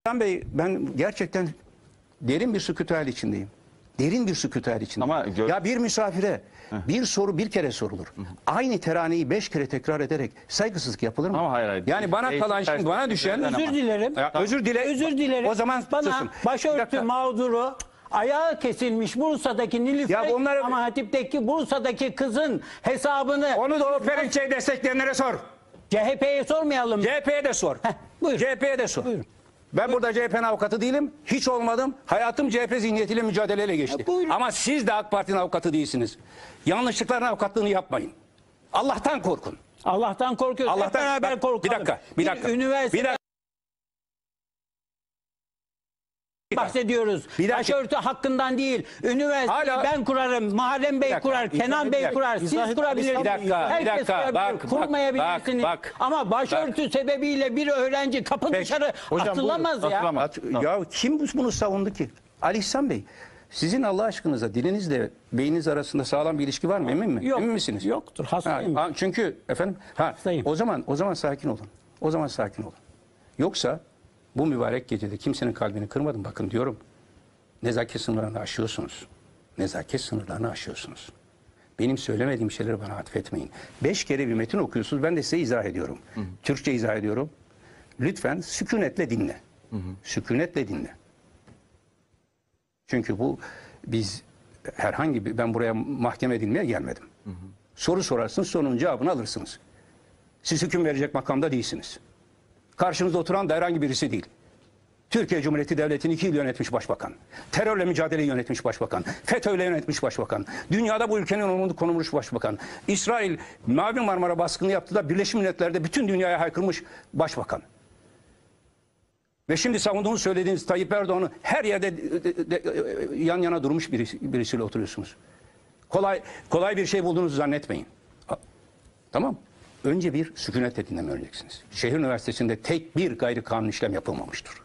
Hasan Bey, ben gerçekten derin bir sükût içindeyim. Derin bir sükût içindeyim. Ama ya bir misafire bir soru bir kere sorulur. Aynı teraneyi 5 kere tekrar ederek saygısızlık yapılır mı? Ama hayır. Yani bana kalan şimdi bana düşen Özür dilerim. özür dilerim. O zaman bana susun. Bir başörtü dakika. mağduru ayağı kesilmiş Bursa'daki Nilüfer Ya bunları- ama Hatip'teki Bursa'daki kızın hesabını Onu da o Perinçe'yi destekleyenlere sor. CHP'ye sormayalım. CHP'ye de sor. Buyur. CHP'ye de sor. Buyurun. Ben burada CHP'nin avukatı değilim. Hiç olmadım. Hayatım CHP zihniyetiyle mücadeleyle geçti. Buyurun. Ama siz de AK Parti'nin avukatı değilsiniz. Yanlışlıkların avukatlığını yapmayın. Allah'tan korkun. Allah'tan korkuyoruz. Hep beraber Bak, korkalım. Bir dakika. Üniversite Bir dakika. bahsediyoruz. Bir dakika. Başörtü hakkından değil. Üniversiteyi Hala- ben kurarım. Muharrem Bey dakika, kurar. izah Kenan Bey edeceğim. kurar. Siz kurabilirsiniz. Bir dakika, Herkes bir dakika. kurabilir. Bak, Kurmayabilirsiniz. bak. Ama başörtü sebebiyle bir öğrenci kapı Peki. dışarı Hocam, atılamaz buyurun. ya. Atılamaz. Ya kim bunu savundu ki? Ali İhsan Bey, sizin Allah aşkınıza dilinizle beyniniz arasında sağlam bir ilişki var mı? Emin mi? Yok. Emin misiniz? Yoktur. Hastayım. Çünkü efendim Hastayım. o zaman sakin olun. O zaman sakin olun. Yoksa bu mübarek gecede kimsenin kalbini kırmadım, bakın diyorum. Nezaket sınırlarını aşıyorsunuz. Nezaket sınırlarını aşıyorsunuz. Benim söylemediğim şeyleri bana atfetmeyin. 5 kere bir metin okuyorsunuz. Ben de size izah ediyorum. Türkçe izah ediyorum. Lütfen sükunetle dinle. Sükunetle dinle. Çünkü biz herhangi bir, ben buraya mahkeme edilmeye gelmedim. Soru sorarsınız, sorunun cevabını alırsınız. Siz hüküm verecek makamda değilsiniz. Karşınızda oturan da herhangi birisi değil. Türkiye Cumhuriyeti Devleti'ni 2 yıl yönetmiş başbakan. Terörle mücadeleyi yönetmiş başbakan. FETÖ'yle yönetmiş başbakan. Dünyada bu ülkenin onurunu konulmuş başbakan. İsrail Mavi Marmara baskını yaptı da Birleşmiş Milletler'de bütün dünyaya haykırmış başbakan. Ve şimdi savunduğunuz, söylediğiniz Tayyip Erdoğan'ı her yerde yan yana durmuş birisiyle oturuyorsunuz. Kolay bir şey bulduğunuzu zannetmeyin. Tamam. Önce bir sükunetle dinleme öğreneceksiniz. Şehir Üniversitesi'nde tek bir gayri kanuni işlem yapılmamıştır.